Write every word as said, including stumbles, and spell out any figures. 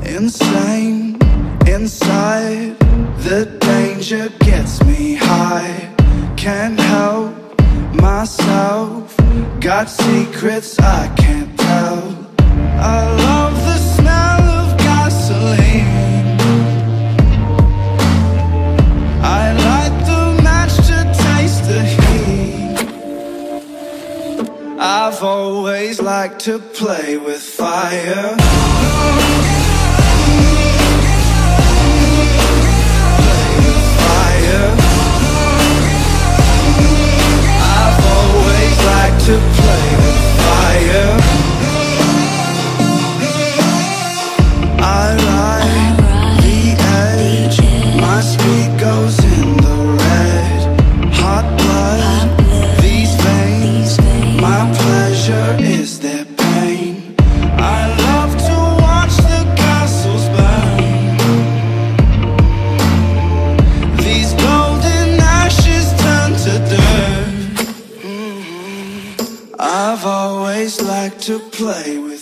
insane inside. The danger gets me high. Can't help myself. Got secrets I can't tell. I love the smell of gasoline. I light the match to taste the heat. I've always liked to play with fire. To play with fire. I ride the edge. My speed goes in the red. Hot blood, these veins. My pleasure is their pain. I love to watch the castles burn. These golden ashes turn to dirt. I've always liked to play with